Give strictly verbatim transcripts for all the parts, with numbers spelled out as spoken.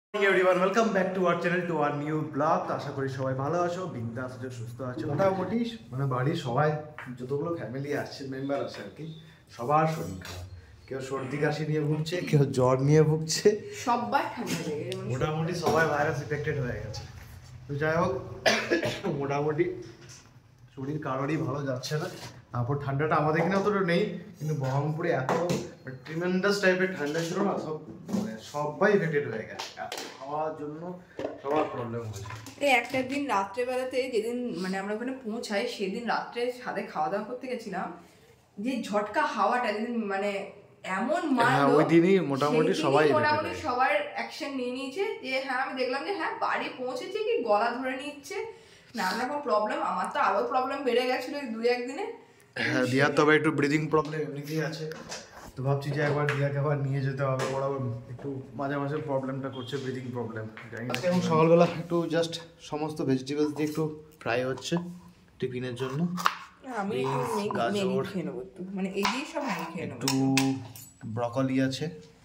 Everyone welcome back to our channel to our new blog. আশা করি সবাই ভালো আছো, বিন্দাস আছো, সুস্থ আছো। মোটামুটি মানে বাড়ির সবাই যতগুলো ফ্যামিলি আসছে, মেম্বার আছে আর কি, সবার শরীর খারাপ। কেউ সর্দি কাশি নিয়ে ভুগছে, কেউ জ্বর নিয়ে ভুগছে, সবার ঠান্ডা লেগে গেছে, মোটামুটি সবাই ভাইরাস ইনফেক্টেড হয়ে গেছে। তো যাই হোক, মোটামুটি শরীর কারোরই ভালো যাচ্ছে না। তারপর ঠান্ডাটা আমাদের এখানে অতটা নেই, কিন্তু বহরমপুরে এত ট্রিমেন্ডাস টাইপের ঠান্ডা ছিল না, সব মানে সবাই ইনফেক্টেড হয়ে গেছে। এত খাওয়ার জন্য সবার প্রবলেম হয়েছে। এই একটা দিন রাত্রেবেলাতে যেদিন মানে আমরা ওখানে পৌঁছাই, সেদিন রাত্রে সাথে খাওয়া দাওয়া করতে গেছিলাম, যে ঝটকা হাওয়াটা যেদিন মানে এমন মারলো, ওই দিনই মোটামুটি সবাই মোটামুটি সবার অ্যাকশন নিয়ে নিয়েছে। যে হ্যাঁ আমি দেখলাম যে হ্যাঁ বাড়ি পৌঁছেছে কি গলা ধরে নিচ্ছে, নানা রকম প্রবলেম। আমার তো আরো প্রবলেম বেড়ে গেছিল দুই একদিনে। হ্যাঁ, দিয়ার তবে একটু ব্রিদিং প্রবলেম এমনিতেই আছে, তো ভাবছি যে একবার দিয়াকে আবার নিয়ে যেতে হবে। ওরা একটু মাঝে মাঝে প্রবলেমটা করছে, ব্রিদিং প্রবলেম। আজকে এখন সকালবেলা একটু জাস্ট সমস্ত ভেজিটেবলস দিয়ে একটু ফ্রাই হচ্ছে টিফিনের জন্য। আমি গাজর খেয়ে নেবো একটু, মানে এই দিয়ে সব আমি খেয়ে নেবো। একটু ব্রকলি আছে,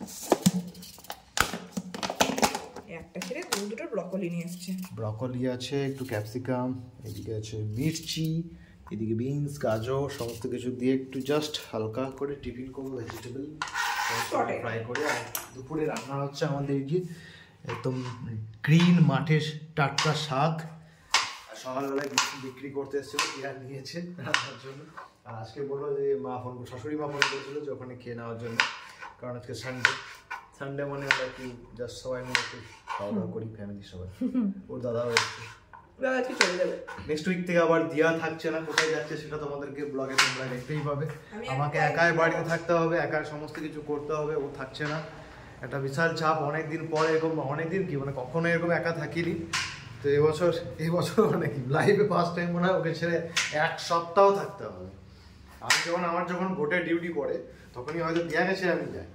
একটা ছেড়ে দু দুটো ব্রকলি নিয়ে এসেছে। ব্রকলি আছে, একটু ক্যাপসিকাম, এদিকে আছে মির্চি, এদিকে বিনস, গাজর, সমস্ত কিছু দিয়ে একটু জাস্ট হালকা করে টিফিন করবো, ভেজিটেবল ফ্রাই করে। আর দুপুরে রান্না হচ্ছে আমাদের এই যে একদম গ্রিন মাঠের টাটকা শাক। সকালবেলায় বিক্রি করতে এসেছিল, পেয়ার নিয়েছে রান্নার জন্য। আর আজকে বললো যে মা ফোন শাশুড়ি মা ফোন করেছিল যে ওখানে খেয়ে নেওয়ার জন্য, কারণ আজকে সানডে। সানডে মানে আমরা একটু জাস্ট সবাই মিলে একটু খাওয়া দাওয়া করি, ফ্যামিলি সবাই। ওর দাদাও এসছে, চলে যাবে। নেক্সট উইক থেকে আবার দিয়া থাকছে না, কোথায় যাচ্ছে সেটা তোমাদেরকে ব্লগে তোমরা দেখতেই পাবে। আমাকে একাই বাড়িতে থাকতে হবে, একাই সমস্ত কিছু করতে হবে, ও থাকছে না। একটা বিশাল চাপ, অনেকদিন পরে এরকম, অনেকদিন কি মানে কখনো এরকম একা থাকিনি। তো এবছর এবছর মানে কি লাইফে ফার্স্ট টাইম মনে হয় ওকে ছেড়ে এক সপ্তাহ থাকতে হবে। আমি যখন আমার যখন ভোটের ডিউটি পড়ে তখনই হয়তো দিয়া গেছে আমি যাই,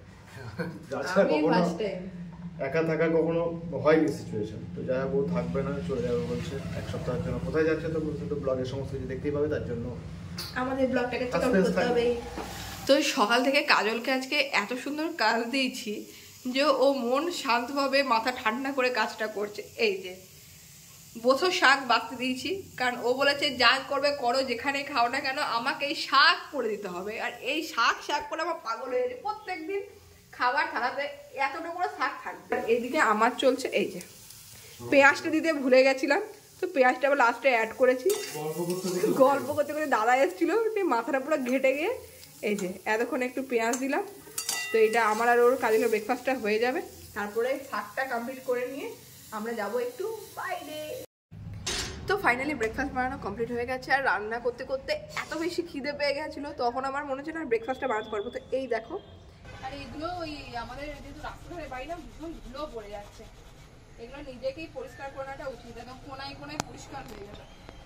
কখনো একা থাকা কখনো হয়নি সিচুয়েশন। তো যাই হোক, ও থাকবে না, চলে যাবে বলছে এক সপ্তাহের জন্য। কোথায় যাচ্ছে তো বলছে, তো ব্লগের সমস্ত কিছু দেখতেই পাবে, তার জন্য আমাদের ব্লগটাকে চেক আউট করতে হবে। তো সকাল থেকে কাজলকে আজকে এত সুন্দর কাজ দিয়েছি যে ও মন শান্তভাবে মাথা ঠান্ডা করে কাজটা করছে। এই যে বসো শাক বাঁচতে দিয়েছি, কারণ ও বলেছে যা করবে করো, যেখানে খাও না কেন আমাকে এই শাক করে দিতে হবে। আর এই শাক শাক করে আমার পাগল হয়ে যায়, প্রত্যেক দিন খাবার থালাতে এতটা করে শাক থাকবে। এইদিকে আমার চলছে এই যে পেঁয়াজটা দিতে ভুলে গেছিলাম, তো পেঁয়াজটা আবার লাস্টে অ্যাড করেছি। গল্প করতে করতে দাদা এসেছিল, মাথাটা পুরো ঘেটে গিয়ে এই যে এতক্ষণ একটু পেঁয়াজ দিলাম। তো এটা আমার আর ওর কাজের ব্রেকফাস্টটা হয়ে যাবে। তারপরে শাকটা কমপ্লিট করে নিয়ে আমরা যাব একটু বাইরে। তো ফাইনালি ব্রেকফাস্ট বানানো কমপ্লিট হয়ে গেছে। আর রান্না করতে করতে এত বেশি খিদে পেয়ে গেছিলো, তখন আমার মনে হচ্ছে না ব্রেকফাস্টটা বানাতে পারবো। তো এই দেখো, আর এগুলো ওই আমাদের যেহেতু রাস্তাঘাটে বাড়ি না, ভীষণ ধুলো পড়ে যাচ্ছে। এগুলো নিজেকেই পরিষ্কার করাটা উচিত, একদম কোনায় কোনায় পরিষ্কার হয়ে যাবে।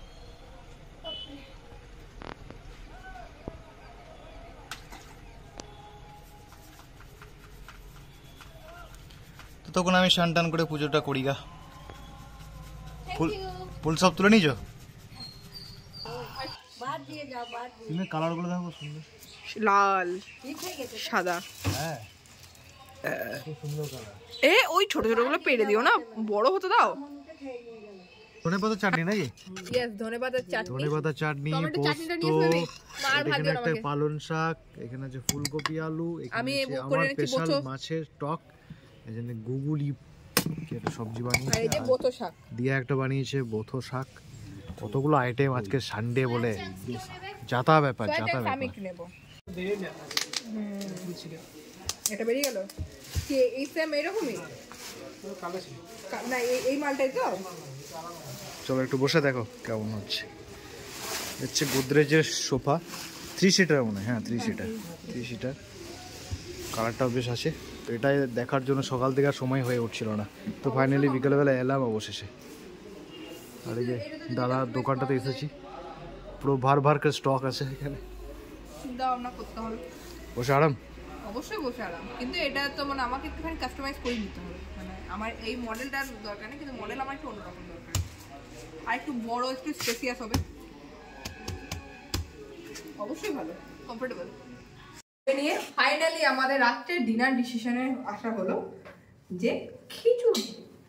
তো তখন আমি স্নান টান করে পুজোটা করি গা। ফুল ফুল সব তুলে নিয়েছো? কালার গুলো দেখো সুন্দর, লাল সাদা। হ্যাঁ সুন্দর কালার। এ ওই ছোট ছোট গুলো পেড়ে দিও না, বড় হতে দাও। ধনেপাতার চাটনি নাকি? ইয়েস, ধনেপাতার চাটনি, ধনেপাতার চাটনি, পোস্ত, এখানে একটা পালং শাক, এখানে আছে ফুলকপি আলু, এখানে আছে আমার স্পেশাল মাছের টক, এখানে গুগুলি একটা সবজি বানিয়েছে, এই যে বোতো শাক দিয়া একটা বানিয়েছে বোতো শাক। কতগুলো আইটেম আজকে সানডে বলে, যাতা ব্যাপার যাতা ব্যাপার। আমি নেব, এটা বেরিয়ে গেল কি? এই সেম এরকমই না, এই মালটাই তো। চলো একটু বসে দেখো কেমন হচ্ছে। হচ্ছে গোদরেজের সোফা, থ্রি সিটার মনে হয়, হ্যাঁ থ্রি সিটার থ্রি সিটার কালারটাও বেশ আছে। তো এটাই দেখার জন্য সকাল থেকে আর সময় হয়ে উঠছিল না, তো ফাইনালি বিকেলবেলা এলাম অবশেষে। আর এই যে দাদার দোকানটাতে এসেছি, পুরো ভার ভার করে স্টক আছে এখানে। চিন্তা ভাবনা করতে হবে, বসে আরাম, অবশ্যই বসে আরাম। কিন্তু এটা তো মানে আমাকে একটুখানি কাস্টমাইজ করে নিতে হবে। মানে আমার এই মডেলটার দরকার নেই, কিন্তু মডেল আমার একটু অন্যরকম দরকার, আর একটু বড়, একটু স্পেসিয়াস হবে, অবশ্যই ভালো, কমফোর্টেবল। নিয়ে ফাইনালি আমাদের রাত্রে ডিনার ডিসিশনে আসা হলো যে খিচুড়ি।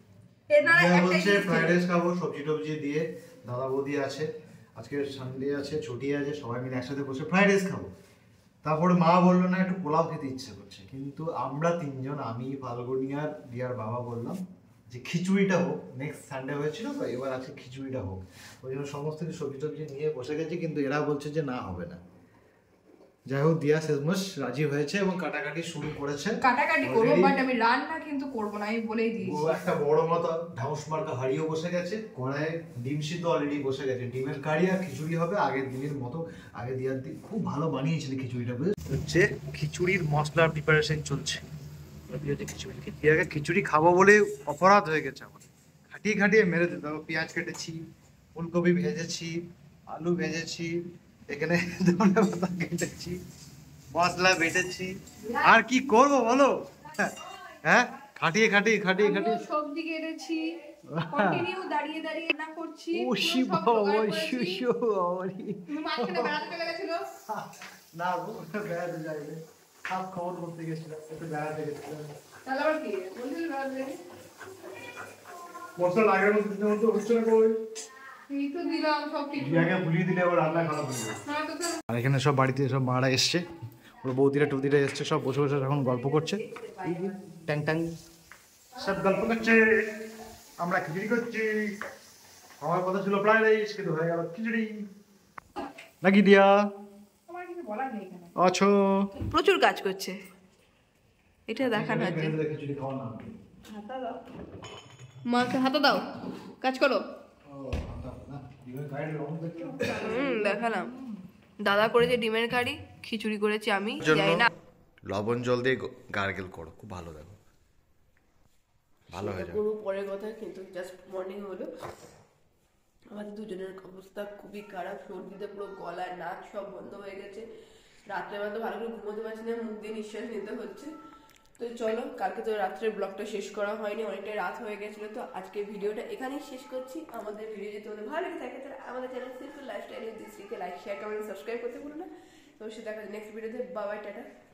এনারা দিয়া একটাই বলছে জিনিস ফ্রাইড রাইস খাবো সবজি টবজি দিয়ে, দাদা বৌদি আছে, আজকে সানডে আছে, ছুটি আছে, সবাই মিলে একসাথে বসে ফ্রাইড রাইস খাবো। তারপরে মা বললো না একটু পোলাও খেতে ইচ্ছে করছে, কিন্তু আমরা তিনজন, আমি, ফাল্গুনি আর দিয়ার বাবা বললাম যে খিচুড়িটা হোক, নেক্সট সানডে হয়েছিল তো, এবার আজকে খিচুড়িটা হোক। ওই জন্য সমস্ত কিছু সবজি টবজি নিয়ে বসে গেছি, কিন্তু এরা বলছে যে না হবে না। যাই হোক, দিয়া শেষমেশ রাজি হয়েছে এবং কাটাকাটি শুরু করেছে। কাটাকাটি করবো, Already বাট আমি রান্না কিন্তু করবো না, আমি বলেই ও দিয়েছি। একটা বড় মতো ঢাউস মার্কা হাড়িও বসে গেছে, কড়াইয়ে ডিম সিদ্ধ অলরেডি বসে গেছে, ডিমের কারি আর খিচুড়ি হবে আগের দিনের মতো। আগে দিয়ার দিন খুব ভালো বানিয়েছিল খিচুড়িটা, বুঝলি? হচ্ছে খিচুড়ির মশলার প্রিপারেশন চলছে। খিচুড়ি দিয়াকে খিচুড়ি খাবো বলে অপরাধ হয়ে গেছে আমার, খাটিয়ে খাটিয়ে মেরে দিতে হবে। পেঁয়াজ কেটেছি, ফুলকপি ভেজেছি, আলু ভেজেছি, এখানে ধনে পাতা কেটেছি, মশলা বেটেছি, আর কি করবো বলো? হ্যাঁ, খাটিয়ে খাটিয়ে খাটিয়ে খাটিয়ে আমিও সবজি কেটেছি, কন্টিনিউ দাঁড়িয়ে দাঁড়িয়ে রান্না করছি। ও পুরো শিব সব জোগাড় করেছি। শিশু আরে তুমি মাঝখানে বেড়াতে চলে গেছিলো। না ওটা বেড়াতে যাইবে, সব খবর করতে গেছিলাম, একটু বেড়াতে গেছিলাম। তাহলে আবার কি বলছিস বেড়াতে যাবি? মশলা লাগানোর দিতে মতো হচ্ছে না কই, এই তো দিলাম সব কিছু। জিয়াকে ভুলিয়ে দিলে আবার রান্না খারাপ হয়ে যাবে। না তো তো- আর এখানে সব বাড়িতে সব মারা এসছে, ওর বৌদিরা টুদিরা এসছে, সব বসে বসে এখন গল্প করছে, ট্যাং ট্যাং সব গল্প করছে, আমরা খিচুড়ি করছি। আমার কথা ছিল ফ্রাইড রাইস, কিন্তু হয়ে গেল খিচুড়ি। নাকি দিয়া আমার কিছু বলার নেই এখানে। আছো? প্রচুর কাজ করছে, এটা দেখানো হচ্ছে। খিচুড়ি খাওয়া না, হাতা দাও মাকে, হাতা দাও, কাজ করো। হুম দেখালাম, দাদা করেছে ডিমের কারি, খিচুড়ি করেছি আমি, জানি না। লবণ জল দিয়ে গার্গেল করো, খুব ভালো, দেখো ভালো হয়ে যাবে। পুরো পরের কথা, কিন্তু জাস্ট মর্নিং হলো, আমাদের দুজনের অবস্থা খুবই খারাপ, সর্দিতে পুরো গলা নাক সব বন্ধ হয়ে গেছে, রাত্রেবেলা তো ভালো করে ঘুমোতে পারছি না, মুখ দিয়ে নিঃশ্বাস নিতে হচ্ছে। তো চলো, কালকে তো রাত্রের ব্লগটা শেষ করা হয়নি, অনেকটাই রাত হয়ে গেছিলো, তো আজকে ভিডিওটা এখানেই শেষ করছি। আমাদের ভিডিও যদি তোমাদের ভালো লেগে থাকে তাহলে আমাদের চ্যানেল সিম্পল লাইফস্টাইল উইথ দিশরিকে লাইক শেয়ার কমেন্ট সাবস্ক্রাইব করতে ভুলো না। তো সে দেখা নেক্সট ভিডিওতে, বাই বাই, টাটা।